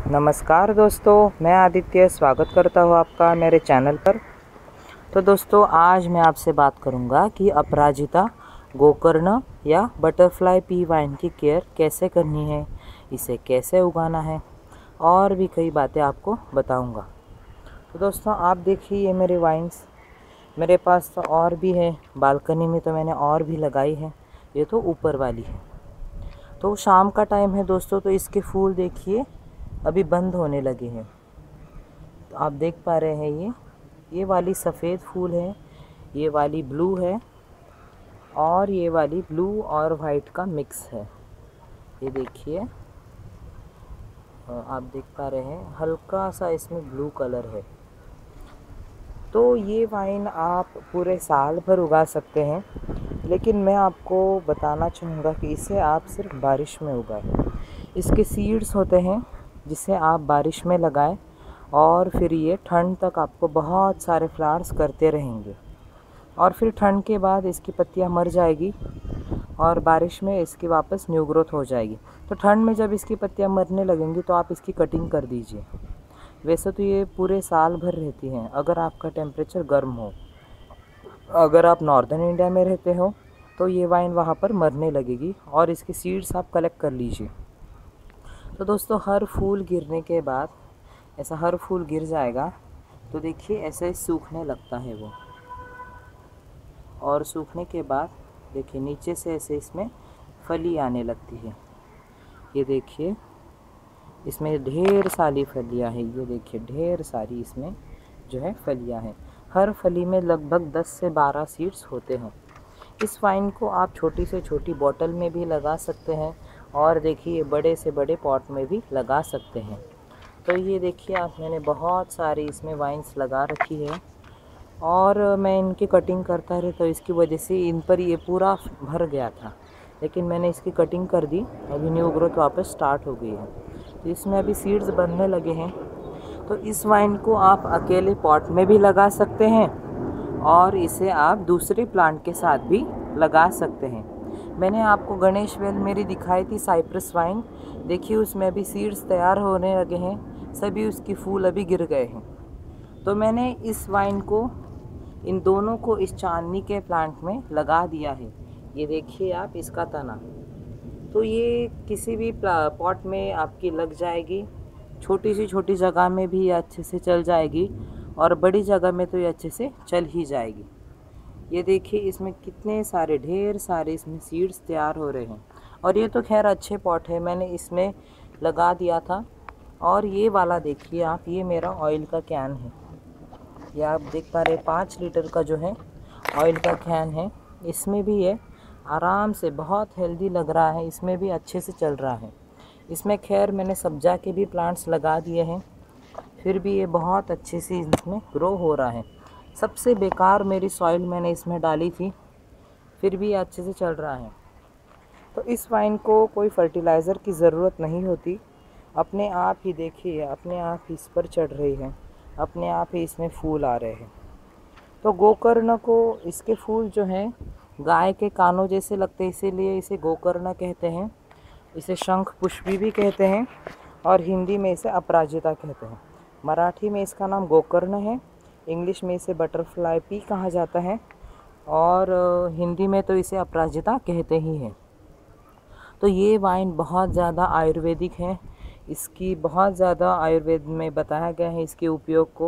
नमस्कार दोस्तों, मैं आदित्य स्वागत करता हूँ आपका मेरे चैनल पर। तो दोस्तों, आज मैं आपसे बात करूँगा कि अपराजिता गोकर्ण या बटरफ्लाई पी वाइन की केयर कैसे करनी है, इसे कैसे उगाना है और भी कई बातें आपको बताऊँगा। तो दोस्तों, आप देखिए ये मेरे वाइन्स, मेरे पास तो और भी है, बालकनी में तो मैंने और भी लगाई है। ये तो ऊपर वाली है। तो शाम का टाइम है दोस्तों, तो इसके फूल देखिए अभी बंद होने लगे हैं। तो आप देख पा रहे हैं ये वाली सफ़ेद फूल है, ये वाली ब्लू है और ये वाली ब्लू और वाइट का मिक्स है। ये देखिए, आप देख पा रहे हैं हल्का सा इसमें ब्लू कलर है। तो ये वाइन आप पूरे साल भर उगा सकते हैं, लेकिन मैं आपको बताना चाहूँगा कि इसे आप सिर्फ बारिश में उगाएं। इसके सीड्स होते हैं जिसे आप बारिश में लगाएं और फिर ये ठंड तक आपको बहुत सारे फ्लावर्स करते रहेंगे और फिर ठंड के बाद इसकी पत्तियां मर जाएगी और बारिश में इसकी वापस न्यू ग्रोथ हो जाएगी। तो ठंड में जब इसकी पत्तियां मरने लगेंगी तो आप इसकी कटिंग कर दीजिए। वैसे तो ये पूरे साल भर रहती हैं अगर आपका टेम्परेचर गर्म हो। अगर आप नॉर्दर्न इंडिया में रहते हो तो ये वाइन वहाँ पर मरने लगेगी और इसके सीड्स आप कलेक्ट कर लीजिए। तो दोस्तों, हर फूल गिरने के बाद ऐसा हर फूल गिर जाएगा तो देखिए ऐसे सूखने लगता है वो, और सूखने के बाद देखिए नीचे से ऐसे इसमें फली आने लगती है। ये देखिए इसमें ढेर सारी फलियां हैं। ये देखिए ढेर सारी इसमें जो है फलियां हैं। हर फली में लगभग 10 से 12 सीड्स होते हैं। इस वाइन को आप छोटी से छोटी बोतल में भी लगा सकते हैं और देखिए बड़े से बड़े पॉट में भी लगा सकते हैं। तो ये देखिए आप, मैंने बहुत सारी इसमें वाइन्स लगा रखी है और मैं इनकी कटिंग करता रहा तो इसकी वजह से इन पर ये पूरा भर गया था, लेकिन मैंने इसकी कटिंग कर दी। अभी न्यू ग्रोथ वापस स्टार्ट हो गई है। तो इसमें अभी सीड्स बनने लगे हैं। तो इस वाइन को आप अकेले पॉट में भी लगा सकते हैं और इसे आप दूसरे प्लांट के साथ भी लगा सकते हैं। मैंने आपको गणेश वेल मेरी दिखाई थी साइप्रस वाइन, देखिए उसमें अभी सीड्स तैयार होने लगे हैं, सभी उसकी फूल अभी गिर गए हैं। तो मैंने इस वाइन को, इन दोनों को इस चांदनी के प्लांट में लगा दिया है। ये देखिए आप इसका तना, तो ये किसी भी पॉट में आपकी लग जाएगी। छोटी सी छोटी जगह में भी ये अच्छे से चल जाएगी और बड़ी जगह में तो ये अच्छे से चल ही जाएगी। ये देखिए इसमें कितने सारे, ढेर सारे इसमें सीड्स तैयार हो रहे हैं। और ये तो खैर अच्छे पॉट है, मैंने इसमें लगा दिया था। और ये वाला देखिए आप, ये मेरा ऑयल का कैन है। ये आप देख पा रहे 5 लीटर का जो है ऑयल का कैन है। इसमें भी ये आराम से बहुत हेल्दी लग रहा है, इसमें भी अच्छे से चल रहा है। इसमें खैर मैंने सब्जा के भी प्लांट्स लगा दिए हैं, फिर भी ये बहुत अच्छे से इसमें ग्रो हो रहा है। सबसे बेकार मेरी सॉइल मैंने इसमें डाली थी, फिर भी अच्छे से चल रहा है। तो इस वाइन को कोई फर्टिलाइज़र की ज़रूरत नहीं होती, अपने आप ही देखिए, अपने आप ही इस पर चढ़ रही है, अपने आप ही इसमें फूल आ रहे हैं। तो गोकर्ण को, इसके फूल जो हैं गाय के कानों जैसे लगते हैं, इसीलिए इसे गोकर्ण कहते हैं। इसे शंख पुष्पी भी कहते हैं और हिंदी में इसे अपराजिता कहते हैं। मराठी में इसका नाम गोकर्ण है, इंग्लिश में इसे बटरफ्लाई पी कहा जाता है और हिंदी में तो इसे अपराजिता कहते ही हैं। तो ये वाइन बहुत ज़्यादा आयुर्वेदिक है, इसकी बहुत ज़्यादा आयुर्वेद में बताया गया है इसके उपयोग को।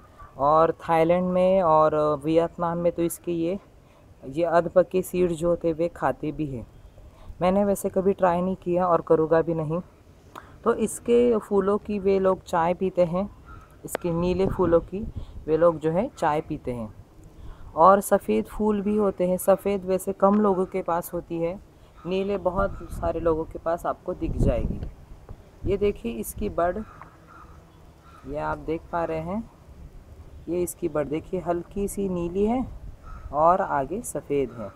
और थाईलैंड में और वियतनाम में तो इसके ये अधपके सीड जो होते वे खाते भी हैं। मैंने वैसे कभी ट्राई नहीं किया और करूँगा भी नहीं। तो इसके फूलों की वे लोग चाय पीते हैं, इसके नीले फूलों की वे लोग जो है चाय पीते हैं। और सफ़ेद फूल भी होते हैं, सफ़ेद वैसे कम लोगों के पास होती है, नीले बहुत सारे लोगों के पास आपको दिख जाएगी। ये देखिए इसकी बड़, ये आप देख पा रहे हैं, ये इसकी बड़ देखिए हल्की सी नीली है और आगे सफ़ेद है।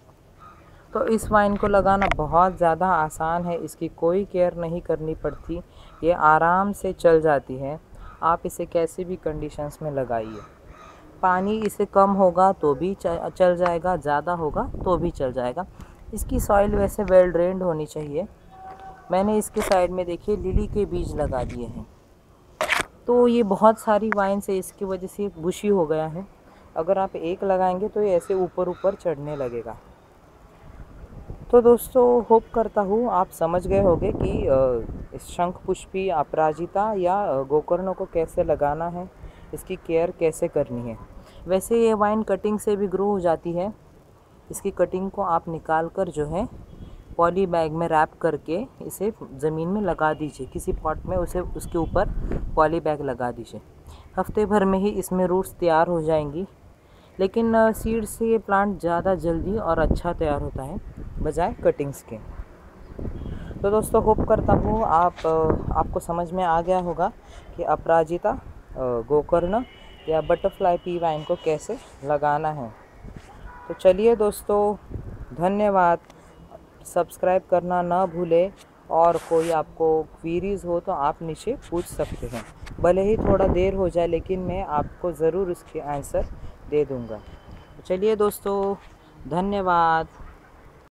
तो इस वाइन को लगाना बहुत ज़्यादा आसान है, इसकी कोई केयर नहीं करनी पड़ती, ये आराम से चल जाती है। आप इसे कैसे भी कंडीशंस में लगाइए। पानी इसे कम होगा तो भी चल जाएगा, ज़्यादा होगा तो भी चल जाएगा। इसकी सॉइल वैसे वेल ड्रेन्ड होनी चाहिए मैंने इसके साइड में देखिए लिली के बीज लगा दिए हैं। तो ये बहुत सारी वाइन से इसकी वजह से बुशी हो गया है। अगर आप एक लगाएंगे तो ये ऐसे ऊपर ऊपर चढ़ने लगेगा। तो दोस्तों होप करता हूँ आप समझ गए होंगे कि इस शंख पुष्पी अपराजिता या गोकर्ण को कैसे लगाना है, इसकी केयर कैसे करनी है। वैसे ये वाइन कटिंग से भी ग्रो हो जाती है। इसकी कटिंग को आप निकाल कर जो है पॉली बैग में रैप करके इसे ज़मीन में लगा दीजिए, किसी पॉट में उसे उसके ऊपर पॉली बैग लगा दीजिए। हफ्ते भर में ही इसमें रूट्स तैयार हो जाएंगी। लेकिन सीड से ये प्लांट ज़्यादा जल्दी और अच्छा तैयार होता है बजाय कटिंग्स के। तो दोस्तों होप करता हूँ आपको समझ में आ गया होगा कि अपराजिता, गोकर्ण या बटरफ्लाई पी वाइन को कैसे लगाना है। तो चलिए दोस्तों, धन्यवाद। सब्सक्राइब करना ना भूलें और कोई आपको क्वीरीज़ हो तो आप नीचे पूछ सकते हैं। भले ही थोड़ा देर हो जाए लेकिन मैं आपको ज़रूर उसके आंसर दे दूँगा। चलिए दोस्तों, धन्यवाद।